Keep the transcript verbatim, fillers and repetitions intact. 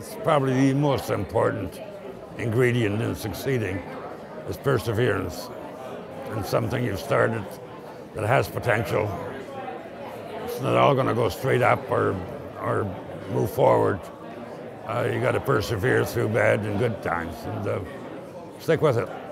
It's probably the most important ingredient in succeeding is perseverance in something you've started that has potential. It's not all going to go straight up or, or move forward. Uh, you got to persevere through bad and good times and uh, stick with it.